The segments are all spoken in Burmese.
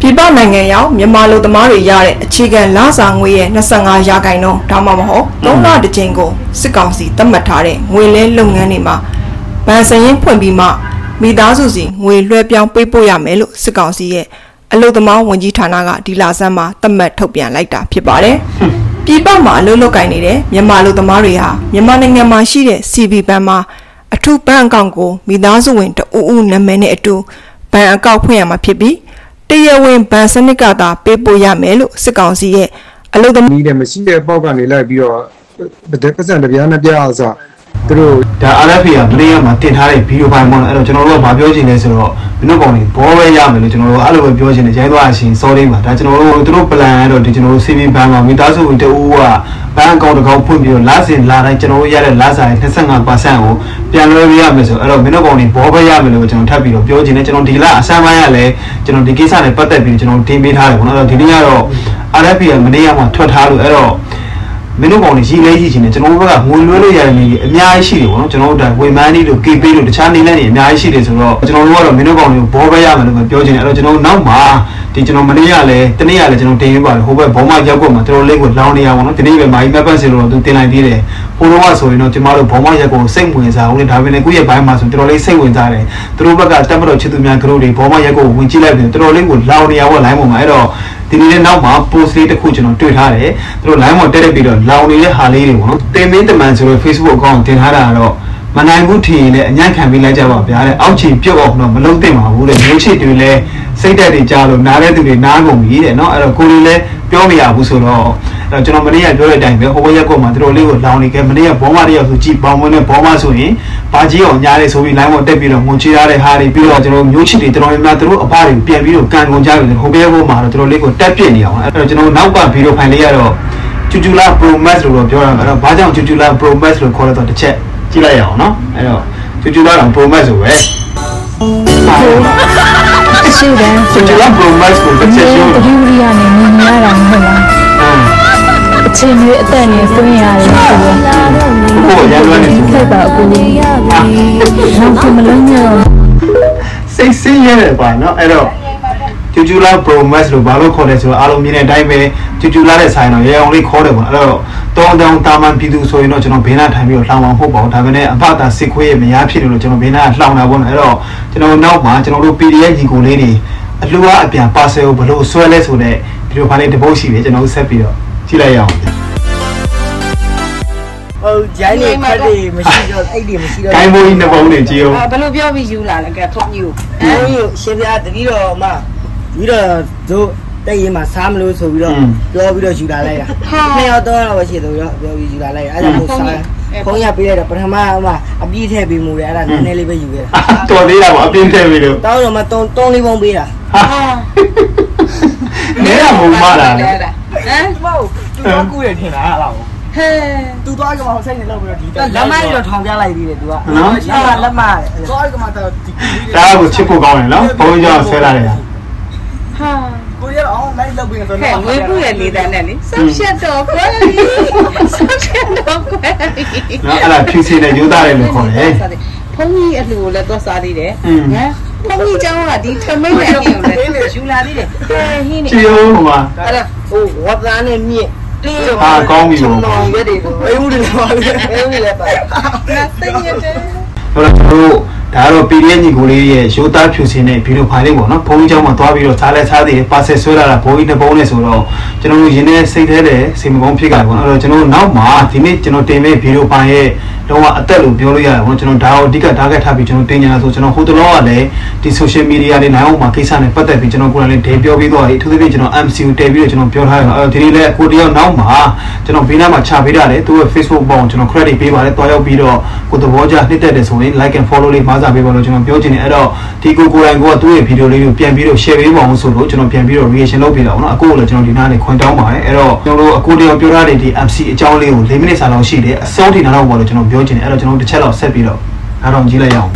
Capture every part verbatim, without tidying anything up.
ပြည်ပနိုင်ငံရောက်မြန်မာလူသမားတွေရတဲ့အခြေခံလစာငွေရဲ့၂၅ရာခိုင်နှုန်းဒါမှမဟုတ်သုံးလတစ်ကြိမ်ကိုစစ်ကောင်စီသတ်မှတ်ထားတဲ့ငွေလဲလုပ်ငန်းတွေမှာဗန်စရင်ဖွင့်ပြီးမှမိသားစုစီငွေလွှဲပြောင်းပေးပို့ရမယ်လို့စစ်ကောင်စီရဲ့အလုပ်သမားဝန်ကြီးဌာနကဒီလဆန်းမှာသတ်မှတ်ထုတ်ပြန်လိုက်တာဖြစ်ပါတယ်။ပြည်ပမှာအလုပ်လုပ်ကိုင်နေတဲ့မြန်မာလူသမားတွေဟာမြန်မာနိုင်ငံမှာရှိတဲ့ စီ ဗီ ဘဏ်မှာအထူးဘဏ်အကောင့်ကိုမိသားစုဝင်တဦးဦးနာမည်နဲ့အတူဘဏ်အကောင့်ဖွင့်ရမှာဖြစ်ပြီးတရားဝင်ဘဏ်စနစ်ကသာပေးပို့ရမယ်လို့စစ်ကောင်စီရဲ့အလုပ်သမားတွေမရှိတဲ့ပေါက်ကနေလိုက်ပြီးတော့ပတ်စံတပြားနဲ့ပြအောင်ဆိုသူတို့ဒါအာရ် အက်ဖ် ကမလေးရမှာတင်ထားတဲ့ဗီဒီယိုဖိုင်ပေါ့နော်အဲ့တော့ကျွန်တော်တို့ကမပြောချင်လဲဆိုတော့မင်းတို့ကောင်တွေဘောပဲရမယ်လို့ကျွန်တော်တို့အဲ့လိုပဲပြောချင်တယ်ရိုင်းသွားအရှင်စောလေးပါဒါကျွန်တော်တို့သူတို့ plan အဲ့တော့ဒီကျွန်တော်တို့ စီ ဗီ ဘဏ်မှာမိသားစုဝင်တဦးကဘဏ်အကောင့်တစ်ကောင်ဖွင့်ပြီးတော့လစဉ်လာတိုင်းကျွန်တော်တို့ရတဲ့လစာရဲ့၂၅ရာခိုင်နှုန်းကိုပြန်လွှဲပေးရမယ်ဆိုအဲ့တော့မင်းတို့ကောင်တွေဘောပဲရမယ်လို့ကျွန်တော်ထပ်ပြီးတော့ပြောချင်တယ်ကျွန်တော်ဒီလအစမ်းပိုင်းရလဲကျွန်တော်ဒီကိစ္စနဲ့ပတ်သက်ပြီးကျွန်တော်တင်ပေးထားတယ်ပေါ့နော်အဲ့တော့ဒီနေ့ကတော့ အာရ် အက်ဖ် ကမနေ့ကမှထွက်ထားလို့အဲ့တော့မင်းတို့ကောင်တွေရည်လဲရည်ချင်တယ်ကျွန်တော်တို့ကငွေလွှဲလို့ရတဲ့နေအများကြီးရှိတယ်ပေါ့နော်ကျွန်တော်တို့ဒါဝေမန်းလေးတို့ ကေ ပေးတို့တခြားနေလဲနေအများကြီးရှိတယ်ဆိုတော့ကျွန်တော်တို့ကတော့မင်းတို့ကောင်တွေကိုဘောပဲရမယ်လို့ပြောချင်တယ်အဲ့တော့ကျွန်တော်နောက်မှာဒီကျွန်တော်မနေ့ကလည်းတနေ့ကလည်းကျွန်တော်တင်ရပါတယ်ဟိုဘက်ဘောမရောက်ကွက်မှာတော်တော်လေးကိုလောင်းနေရပါတော့ဒီနေ့ပဲမာကြီးမက်ပတ်စီလို့သူတင်လိုက်သေးတယ်ဟိုတော့ကဆိုရင်တော့ကျွန်တော်တို့ဘောမရက်ကိုစိတ်ဝင်စားအောင်လေဒါပေမဲ့ကိုယ့်ရဲ့ဘိုင်းမှာဆိုတော်တော်လေးစိတ်ဝင်စားတယ်သူတို့ဘက်ကတက်မတော်ချစ်သူများကလေးတွေဘောမရက်ကိုဝင်ကြည့်လိုက်ပြီးတော်တော်လေးကိုလောင်းနေရပါလိုင်းပေါ်မှာအဲ့တော့ဒီနေ့နောက်မှာ post လေးတစ်ခုကျွန်တော်တွေ့ထားတယ်သူတို့ line ပေါ်တက်တက်ပြီးတော့လောင်နေတဲ့ဟာလေးတွေပေါ့နော်တင်မင်းတမန်ဆိုတော့ Facebook account တင်ထားတာကတော့မနိုင်ဘူးထင်ရင်လည်းအညံ့ခံပေးလိုက်ကြပါဗျာတဲ့အောက်ချီပြုတ်အောင်တော့မလုံးသင့်ပါဘူးတဲ့မျိုးချစ်တွေလည်းစိတ်တက်တွေကြားလို့နားတဲ့သူတွေနားကုန်ပြီတဲ့เนาะအဲ့တော့ကိုလေးလည်းပြောမရဘူးဆိုတော့အဲ့တော့ကျွန်တော်မနေ့ကပြောတဲ့အတိုင်းပဲဟိုဘက်ရက်ကွက်မှာသူတို့လေးကိုလောင်နေခဲ့မနေ့ကဘောမတယောက်ဆိုကြည့်ပေါင်မွန်းနဲ့ဘောမဆိုရင်ဘာကြီးအောင်ညားတယ်ဆိုပြီး line ပေါ်တက်ပြီးတော့ငုံချရတဲ့ဟာတွေပြီးတော့ကျွန်တော်မျိုးချစ်တွေတော်တော်များများသူတို့အဖတွေပြန်ပြီးတော့ကန်ကုန်ကြပြီဟိုဘက်ဘက်မှာတော့သူတို့လေးကိုတက်ပြစ်နေအောင်အဲ့တော့ကျွန်တော်နောက်ကဗီဒီယိုဖိုင်လေးကတော့ကျူကျူလာ Pro Max လို့တော့ပြောတာအဲ့တော့ဘာကြောင့်ကျူကျူလာ Pro Max လို့ခေါ်လဲတော့တစ်ချက်ကြည့်လိုက်ရအောင်เนาะအဲ့တော့ကျူကျူလာတော့ Pro Max ဆိုပဲရှိတယ်ကျူကျူလာ Pro Max ကိုတစ်ချက်ရှင်းလို့ယူရီယာနဲ့မြင်ရတာမဟုတ်လားအချင်းတွေအသက်နဲ့ဆွေးရတယ်ဆိုတော့ဟိုရန်လွှဲနေစိတ်ပါအကူကြီးနောက်ဆုံးမလုံးရစိတ်ဆင်းရဲတယ်ပါเนาะအဲ့တော့ကျူကျူလာ Pro Max လို့ဘာလို့ခေါ်လဲဆိုတော့အားလုံးမြင်တဲ့အတိုင်းပဲကျူကျူလာတဲ့ဆိုင်တော့ရေအောင်လေးခေါ်တယ်ပေါ့အဲ့တော့တောင်းတောင်းတာမန်ပြည်သူဆိုရင်တော့ကျွန်တော်ဘေးနားထိုင်ပြီးတော့လှောင်အောင်ဖို့ပေါ့ဒါပေမဲ့အဖတာစစ်ခွေးရဲ့မရားဖြစ်တယ်လို့ကျွန်တော်ဘေးနားလှောင်တာပေါ့နော်အဲ့တော့ကျွန်တော်နောက်မှာကျွန်တော်တို့ ပီ ဒီ အက်ဖ် ညီကိုလေးတွေအလှူအားအပြန်ပါဆယ်ကိုဘလို့ဆွဲလဲဆိုတဲ့ဗီဒီယိုဖိုင်လေးတစ်ပုတ်ရှိတယ်ကျွန်တော်ဆက်ပြီးတော့ကြည့်လိုက်ရအောင်ဟုတ်ဂျိုင်းလေးခက်တွေမရှိတော့အဲ့ဒီမရှိတော့ဂိုင်းမိုးကြီးနှစ်ပုံးနေကြည့်အောင်ဘယ်လိုပြောပြီးယူလာလဲကဲဖုန်းကြီးကိုအဲရှင်ပြတတိတော်မှပြီးတော့တို့တဲ့ရင်မှာစားမလို့ဆိုပြီးတော့ပြောပြီးတော့ယူလာလိုက်တာနှစ်ယောက်တော့တော့ရှိတော့ပြောပြီးယူလာလိုက်အဲ့ဒါကိုစားဖုန်းရပေးလိုက်တော့ပထမအမအပြည့်ထည့်ပေးမှုလေအဲ့ဒါနည်းနည်းလေးပဲယူခဲ့တာတော်သေးတာပေါ့အပြည့်ထည့်ပေးလို့တောင်းတော့မတုံးတုံးလေးပုံပေးတာနဲရမုံမလားဟမ်မဟုတ်သူကကူရထင်တာအဲ့လောက်ဟဲသူသွားကမှဟိုဆိုင်နေလောက်ပြီးတော့ဒီလက်မရတော့ထောင်ပြလိုက်ပြီးတယ်သူကနော်လက်မလက်မသွားကမှတော့ဒီဒါကိုချစ်ဖို့ကောင်းတယ်နော်ဘုန်းကြီးကဆဲလာတယ်ဟာကိုရအောင်လိုက်လောက်ပြီးတော့ဟဲ့ဝေးဘူးရဲ့လေးတန်းနဲ့လေဆောက်ချက်တော့ကွယ်ဆောက်ချက်တော့ကွယ်နော်အဲ့ဒါဖြူစင်တဲ့ရိုးသားတယ်လို့ခေါ်တယ်ဖုန်းကြီးအလှူကိုလည်းသွားစားသေးတယ်ဟမ်ဖုန်းကြီးเจ้าကဒီထမိတ်နဲ့အပြင်ကိုလည်းယူလာသေးတယ်ဟဲ့ဟင်းနေချီဦးဟိုမှာအဲ့ဒါဟိုဝတ်သားနဲ့မြင့်ဟာကောင်းပြီပေါ့ရွက်တွေကိုအေးဦးတွေပါအေးဦးတွေလည်းပါသိရတယ်ဟုတ်လားတို့ဒါကတော့ ပီ ဒီ အက်ဖ် ညီကိုလေးရဲ့ရိုးသားဖြူစင်တဲ့ဗီဒီယိုဖိုင်လေးပေါ့နော်ဘုန်းကြီးကျောင်းမှာသွားပြီးတော့စားလဲစားသေးတယ်ပါဆယ်ဆွဲလာတာဘုန်းကြီးတစ်ပုံးနဲ့ဆိုတော့ကျွန်တော်တို့ရင်းနေစိတ်ထဲတဲ့စိတ်မကောင်းဖြစ်ကြတယ်ပေါ့နော်အဲ့တော့ကျွန်တော်တို့နောက်မှာဒီနေ့ကျွန်တော်တင်မဲ့ဗီဒီယိုဖိုင်ရဲ့လုံးဝအသက်လို့ပြောလို့ရတယ်ပေါ့နော်ကျွန်တော်ဒါကိုအဓိက target ထားပြီးကျွန်တော်တင်ညာဆိုကျွန်တော်ဟိုတလောကလည်းဒီ social media တွေနိုင်အောင်မှာကိစ္စနဲ့ပတ်သက်ပြီးကျွန်တော်ကိုယ်တိုင်လည်းဒေပြောပြီးသွားပြီအထူးသဖြင့်ကျွန်တော် M C ကိုတည်ပြီးတော့ကျွန်တော်ပြောထားတယ်အဲ့တော့ဒီနေ့လည်းကိုတယောက်နောက်မှာကျွန်တော်ဘေးနားမှာချပေးထားတယ်သူ့ရဲ့ Facebook ပေါင်းကျွန်တော် credit ပေးပါတယ်တွားရောက်ပြီးတော့ကိုသဘောကျနှစ်သက်တယ်ဆိုရင် like and follow လေးမှာစားပေးပါလို့ကျွန်တော်ပြောချင်တယ်အဲ့တော့ဒီကိုကိုယ်တိုင်ကသူ့ရဲ့ဗီဒီယိုလေးကိုပြန်ပြီးတော့ share ပေးပါအောင်ဆိုလို့ကျွန်တော်ပြန်ပြီးတော့ reaction လုပ်ပေးတာပေါ့နော်အခုလည်းကျွန်တော်ဒီနားလေးခွင့်တောင်းပါတယ်အဲ့တော့ကျွန်တော်တို့အခုတယောက်ပြောထားတဲ့ဒီ M C အကြောင်းလေးကို၄မိနစ်စာလောက်ရှိတယ်အဆုံးထိနားတော့ပေါ့လို့ကျွန်တော်ပြောချင်တယ်အဲ့တော့ကျွန်တော်တစ်ချက်လောက်ဆက်ပြီးတော့အားတော့ကြည့်လိုက်ရအောင်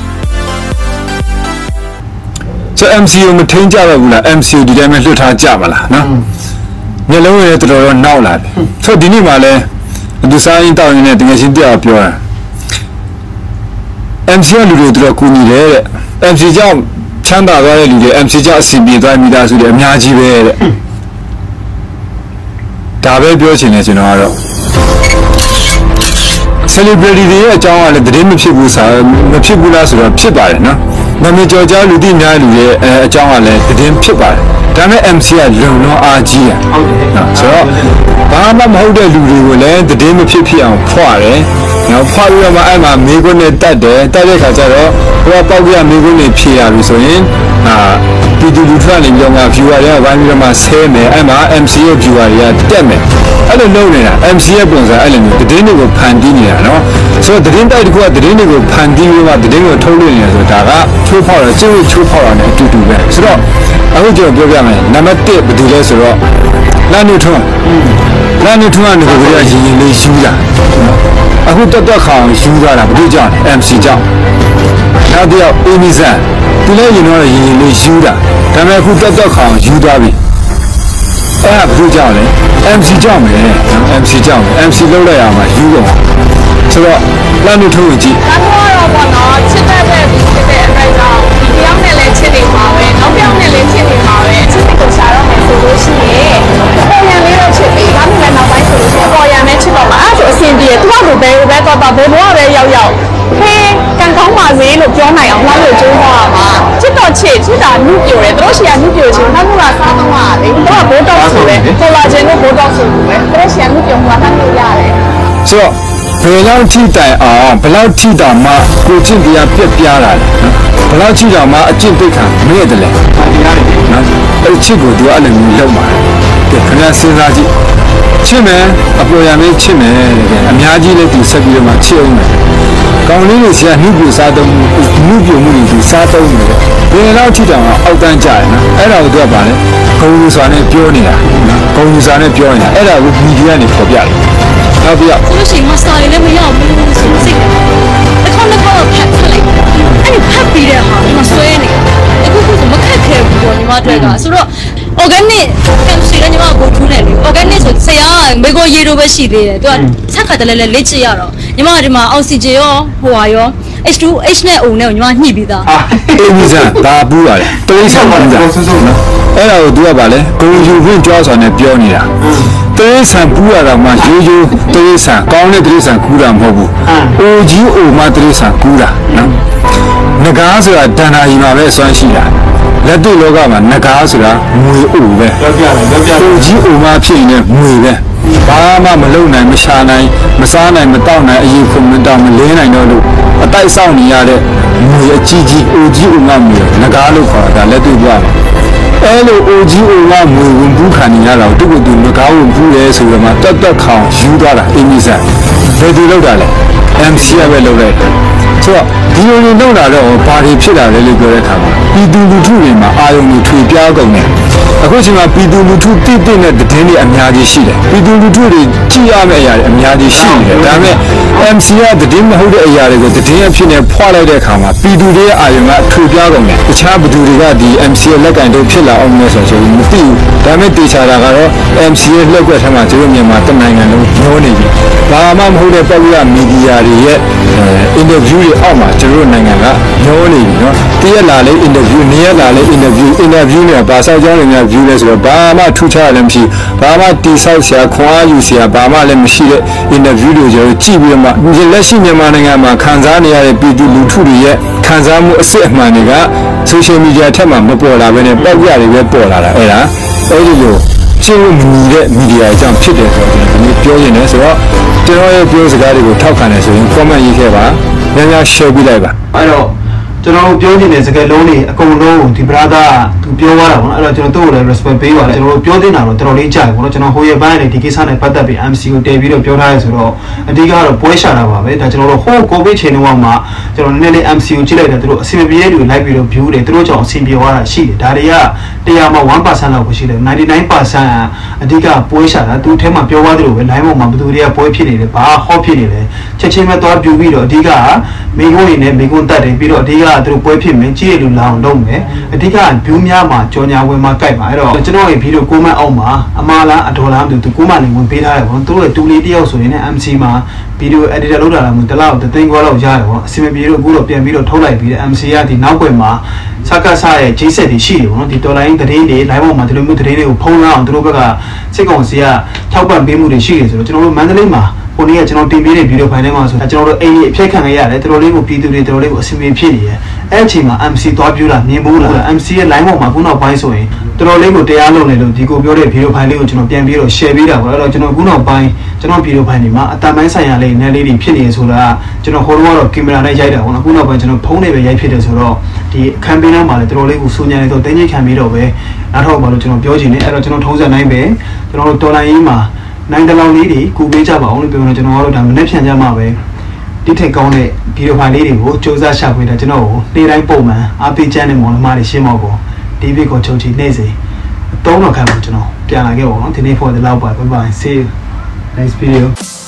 ဆို M C ကိုမထိန်ကြတော့ဘူးလား M C ကိုဒီတိုင်းပဲလွတ်ထားကြပါလားနော်ညလုံးရဲတော်တော်နောက်လာတယ်ဆိုဒီနေ့မှလည်းသူစားရင်တောင်းနေတဲ့တကယ်ချင်းတရားပြောတာ M C ကလူတွေတော်တော်ကူညီတယ်တဲ့ M C ကြောင့်ဖြချမ်းသာသွားတဲ့လူတွေ M C ကြောင့်အစီပြေသွားမိသားစုတွေအများကြီးပဲတဲ့ဒါပဲပြောချင်တယ်ကျွန်တော်ကတော့ celebrity တွေရဲ့အကြောင်းကလည်းတည်မဖြစ်ဘူးဆိုမဖြစ်ဘူးလားဆိုတော့ဖြစ်ပါတယ်နော်နာမည်ကျော်ကြားလူသိများလူရဲ့အကြောင်းကလည်းတည်ဖြစ်ပါတယ်ဒါပေမဲ့ M C ကလုံလုံးအားကြီးရဟုတ်တယ်နော်ဆိုတော့ဘာမှမဟုတ်တဲ့လူတွေကိုလည်းတည်မဖြစ်ဖြစ်အောင်ဖွာတယ်နော်ဖွာပြီးတော့မှအဲ့မှာမိကွန်းနဲ့တက်တယ်တက်တဲ့ခါကျတော့ဟိုကပေါက်ပြမိကွန်းနဲ့ဖြေရပြီဆိုရင်အာဒီဒီလူထွက်နေပြီးတော့ viewer တွေကဝိုင်းပြီးတော့မှဆဲမယ်အဲ့မှာ M C ရဲ့ viewer တွေကတက်မယ်အဲ့လိုလုပ်နေတာ M C ရဲ့ပုံစံအဲ့လိုမျိုးတည်င်းတွေကိုဖန်တီးနေတာနော်ဆိုတော့တည်င်းတိုက်တစ်ခုကတည်င်းတွေကိုဖန်တီးပြီးမှတည်င်းကိုထုတ်လွှင့်နေတယ်ဆိုတာကချိုးဖောက်တယ်ကျိုးချိုးဖောက်တာနဲ့အတူတူပဲဆိုတော့အခုကျွန်တော်ပြောပြမယ်နံပါတ်တစ်ဘယ်သူလဲဆိုတော့လမ်းနေထွန်းလမ်းနေထွန်းကနေကိုယ်ကရင်ရင်လေးယူတာအခုတက်တက်ခေါင်ယူသွားတာဘယ်သူကြောင့်လဲ M C ကြောင့်နောက်တစ်ယောက် Amy Zan သူလည်းရင်တော့ရင်ရင်လေးယူတာဒါပေမဲ့အခုတက်တက်ခေါင်ယူသွားပြီအဲ့ဒါဘယ်သူကြောင့်လဲ M C ကြောင့်ပဲ M C ကြောင့် M C လောက်လိုက်ရမှာယူတော့ဆိုတော့လမ်းနေထွန်းကိုကြည့်ဒါတော့ပေါ့နော်ချစ်တဲ့တဲ့ဒီချစ်တဲ့အတိုင်းတော့ဒီတယောက်နဲ့လည်းချစ်နေမှာပဲနောက်တစ်ယောက်နဲ့လည်းချစ်နေမှာပဲချစ်တဲ့ကိုရှာတော့မယ်ဆိုလို့ရှိရင်ပေါ်ရန်လေးတော့ချစ်ပြီးဒါမှလည်းနောက်ပိုင်းဆိုလို့ရှိရင်ပေါ်ရန်နဲ့ချစ်တော့မှာအဲ့ဒါဆိုအဆင်ပြေသူကဘယ်လိုပဲတော့တော့ဘယ်ဘဝပဲရောက်ရောက်ဟေးကန်ကောင်းပါစေလို့ပြောနိုင်အောင်လောက်လို့ကြိုးစားရမှာချစ်တော့ချစ်ချစ်တာနှုတ်ပြိုတယ်တို့ရှိရနှုတ်ပြိုချင်နောက်မှလာစားတော့မှာလေတော့ဘိုးတော့ဆိုတယ်ကိုလာခြင်းတို့ဘိုးတော့ဆိုလို့ပဲတို့ရှိရနှုတ်ပြိုမှာနှုတ်ရတယ်ဆိုတော့ဘယ်လောက်ထိတိုင်အောင်ဘယ်လောက်ထိတောင်မှကိုကျင့်တရားပြက်ပြားတာလဲဘယ်လောက်ထိတောင်မှအကျင့်သိက္ခာမဲ့တယ်လဲတရားတွေနော်အဲ့ချစ်ကိုသူအဲ့လိုမျိုးလုပ်မှာကဲခင်ဗျာစဉ်းစားကြည့်ချစ်မယ်အပေါ်ရမင်းချစ်မယ်တဲ့အများကြီးလည်းသူဆက်ပြီးတော့မှချစ်အောင်မယ်ကောင်းလေးတွေဆရာနှုတ်ပြစားတော့နှုတ်ပြမှုတွေသူစားတော့မယ်ဘယ်လောက်ထိတောင်အောက်တန်းကြရနော်အဲ့ဒါကိုသူကပါလေဂုံယူစွာနဲ့ပြောနေတာနော်ဂုံယူစွာနဲ့ပြောနေတာအဲ့ဒါကိုမီဒီယာနေပေါ်ပြတယ်နောက်ပြဆိုလို့ရှိရင်မစာရည်လည်းမရောက်ဘူးဆိုစိတ်တစ်ခေါက်တစ်ခေါက်ဖတ်ဖတ်လိုက်အဲ့ဒီဖတ်ပြီးတဲ့ဟာမဆွဲနေအခုခုမခက်ခဲဘူးပေါ့ညီမတို့ကဆိုတော့ organic ကံရှိတယ်ညီမကိုထူးတယ်လေ organic ဆိုဆရာမေကိုရေတို့ပဲရှိသေးတယ်သူကဆက်ခါတလဲလဲလက်ချရတော့ညီမကဒီမှာအောက်ဆီဂျင်ရောဟိုဟာရော H two H နဲ့ O နဲ့ညီမညှိပြီးသားအေးပြီးစမ်းဒါပူးပါတယ်တရိတ်ဆောင်ပါလားအဲ့ဒါကိုသူကပါလေဂုံယူခွင့်ကြောက်စွာနဲ့ပြောနေတာတရိတ်ဆန်ပူးရတာမှရိုးရိုးတရိတ်ဆန်ကောင်းတဲ့တရိတ်ဆန်ကူးတာမဟုတ်ဘူး O G O မှတရိတ်ဆန်ကူးတာနော်ငကားဆိုတာဒန္တာကြီးမှာပဲအစွမ်းရှိတာလက်တွေ့လောကမှာငကားဆိုတာငွေအိုပဲပြောပြတယ်ပြောပြတယ် O G O မှဖြစ်နေငွေပဲဘာမှမလုံနိုင်မရှာနိုင်မစားနိုင်မတောက်နိုင်အရေးခုမတောက်မလင်းနိုင်တော့လို့အတိုက်ဆောင်နေရတဲ့ငွေအကြီးကြီး O G O မှငွေငကားလို့ခေါ်တာလက်တွေ့ပြတယ်အဲ့လို O G O ကငွေဝင်ဘူးခံနေရတာကိုသူကသူငကားဝင်ဘူးလဲဆိုတော့မှတက်တက်ခေါင်ယူသွားတာအင်းကြီးစားဘယ်သူလောက်တာလဲ M C ကပဲလောက်လိုက်ဆိုတော့ဒီလိုလိုလောက်လာတော့ဘာတွေဖြစ်လာလဲလို့ပြောတဲ့အခါမှာပြည်သူလူထုတွေမှာအာရုံတွေထွေပြားကုန်တယ်အခုချိန်မှာပြည်သူလူထုတိတိနဲ့တည်င်းတွေအများကြီးရှိတယ်ပြည်သူလူထုတွေကြည်ရမယ့်အရာတွေအများကြီးရှိနေတယ်ဒါပေမဲ့ M C ကတည်င်းမဟုတ်တဲ့အရာတွေကိုတည်င်းအဖြစ်နဲ့ဖွာလိုက်တဲ့အခါမှာပြည်သူတွေရဲ့အာရုံကထွေပြားကုန်တယ်တခြားဘသူတွေကဒီ M C ရဲ့လက်ကင်တို့ဖြစ်လာအောင်လဲဆိုတော့မသိဘူးဒါပေမဲ့တေချာတာကတော့ M C ရဲ့လက်ကွက်ထဲမှာကျတို့မြန်မာတနိုင်ငံလုံးညှိုးနေပြီဘာမှမဟုတ်တဲ့ပေါ်ပြမီဒီယာတွေရဲ့အင်တာဗျူးတွေအောက်မှာကျတို့နိုင်ငံကညှိုးနေပြီနော်တရက်လာလေးအင်တာဗျူးနေ့ရက်လာလေးအင်တာဗျူးအင်တာဗျူးနဲ့ဘာဆောက်ကြောင်းတွေများဗျူးလဲဆိုတော့ဘာမှထူးခြားလည်းမရှိဘာမှတိဆောက်ဆရာခွန်အားယူဆရာဘာမှလည်းမရှိတဲ့အင်တာဗျူးတွေကျတော့ကြည့်ပြီးတော့မှလက်ရှိမြန်မာနိုင်ငံမှာခံစားနေရတဲ့ပြည်သူလူထုတွေရဲ့ခံစားမှုအစစ်အမှန်တွေက social media ထက်မှမပေါ်လာဘဲနဲ့ပေါက်ပြတွေပဲပေါ်လာတာအဲ့ဒါအဲ့ဒီလိုရှင်းလို့မညီတဲ့မီဒီယာအကြောင်းဖြစ်တယ်ဆိုတော့ကျွန်တော်ပြောရင်းနေဆိုတော့ကျွန်တော်ရဲ့ပြောစကားတွေကိုထောက်ခံတယ်ဆိုရင် comment ရေးခဲ့ပါများများ share ပေးလိုက်ပါအဲ့တော့ကျွန်တော်ပြောချင်တဲ့စကားလုံးတွေအကုန်လုံးဒီ brother သူပြောသွားတာပေါ့နော်အဲ့တော့ကျွန်တော်တို့ကိုလည်း respect ပေးပါတယ်ကျွန်တော်ပြောတင်တာတော့တော်တော်လေးကြာပြီပေါ့နော်ကျွန်တော်ဟိုရပိုင်းနဲ့ဒီကိစ္စနဲ့ပတ်သက်ပြီး M C ကိုတည်ပြီးတော့ပြောထားရဲဆိုတော့အဓိကတော့ပွဲရှာတာပါပဲဒါကျွန်တော်တို့ဟိုကိုဗစ်ချိန်တုန်းကမှကျွန်တော်နည်းနည်းလေး M C ကိုကြည့်လိုက်တယ်သူတို့အစီအပြေတွေလိုက်ပြီးတော့ view တွေသူတို့ကြောင့်အစီအပြေသွားတာရှိတယ်ဒါတွေကတရားမှာ one percent လောက်ပဲရှိတယ်ninety-nine percent အဓိကပွဲရှာတာသူအဲထဲမှာပြောသွားသလိုပဲ line ပေါ်မှာဘယ်သူတွေကပွဲဖြစ်နေလဲဘာဟောဖြစ်နေလဲချက်ချင်းပဲသွား view ပြီးတော့အဓိကမိကုန်းတွေနဲ့မိကုန်းတက်တယ်ပြီးတော့အဓိကသူတို့ပွဲဖြစ်မယ်ကြည့်ရလို့လောင်တော့မယ်အဓိက view များမှာကြော်ညာဝင်မှာကြိုက်ပါအဲ့တော့ကျွန်တော်ရဲ့ဗီဒီယိုကိုမန့်အောင်မှာအမားလားအတော်လားမသိဘူးကိုမန့်နေဝင်ပေးထားတယ်ပေါ့သူတို့ရဲ့တူလေးတယောက်ဆိုရင်လည်း M C မှာဗီဒီယို editor လုပ်တာလားမသိဘူးတလောက်တသိန်းခွဲလောက်ရတယ်ပေါ့အစီအမပြေတော့အခုတော့ပြန်ပြီးတော့ထုတ်လိုက်ပြီးတဲ့ M C ကဒီနောက်ွယ်မှာစကားဆရဲ့ဂျိဆက်တွေရှိတယ်ပေါ့နော်ဒီတော်လိုင်းသတင်းတွေ live ပေါ်မှာဒီလိုမျိုးသတင်းတွေကိုဖုံးလာအောင်သူတို့ဘက်ကစစ်ကောင်စီကထောက်ပံ့ပေးမှုတွေရှိတယ်ဆိုတော့ကျွန်တော်တို့မန္တလေးမှာကိုနေ့ကကျွန်တော်တင်ပေးတဲ့ဗီဒီယိုဖိုင်ထဲမှာဆိုကျွန်တော်တို့အိမ်ကြီးအဖြတ်ခံရရတယ်တော်တော်လေးကိုပြည်သူတွေတော်တော်လေးကိုအဆင်ပြေဖြစ်နေတယ်အဲ့အချိန်မှာ M C သွားပြူလာမြင်ဘူးလား M C ရဲ့ line ပေါ်မှာခုနောက်ပိုင်းဆိုရင်တော်တော်လေးကိုတရားလုံးနေလို့ဒီကိုပြောတဲ့ဗီဒီယိုဖိုင်လေးကိုကျွန်တော်ပြန်ပြီးတော့ share ပေးတာပေါ့အဲ့တော့ကျွန်တော်ခုနောက်ပိုင်းကျွန်တော်ဗီဒီယိုဖိုင်တွေမှာအတန်ပိုင်းဆိုင်ရာလေးနည်းလေးတွေဖြစ်နေဆိုတာကျွန်တော်ဟိုတော့ကတော့ကင်မရာနဲ့ရိုက်တာပေါ့နော်ခုနောက်ပိုင်းကျွန်တော်ဖုန်းနဲ့ပဲရိုက်ဖြစ်တယ်ဆိုတော့ဒီ campaign မှာလည်းတော်တော်လေးကိုစူညံနေတော့တင်းကြီးခံပြီးတော့ပဲနောက်ထောက်ပါလို့ကျွန်တော်ပြောချင်တယ်အဲ့တော့ကျွန်တော်ထုံးစံနိုင်ပဲကျွန်တော်တို့တော်လိုင်းရေးမှာနိုင်တလောင်လေးတွေကူပေးကြပါအောင်လို့ပြောနေကျွန်တော်တို့ဒါမနေ့ဖြန်ကြမှာပဲတိထိတ်ကောင်းတဲ့ဗီဒီယိုဖိုင်လေးတွေကိုစူးစမ်းရှာဖွေတာကျွန်တော်ကိုနေ့တိုင်းပုံမှန်အားပေးချမ်းတဲ့မောင်နှမတွေရှင်းမောက်ကိုဒီဗီကိုချုပ်ချီနေ့စဉ်အသုံးတော်ခံမှာကျွန်တော်ပြန်လာခဲ့ပါတော့ဒီနေ့ for the love bye bye see you next video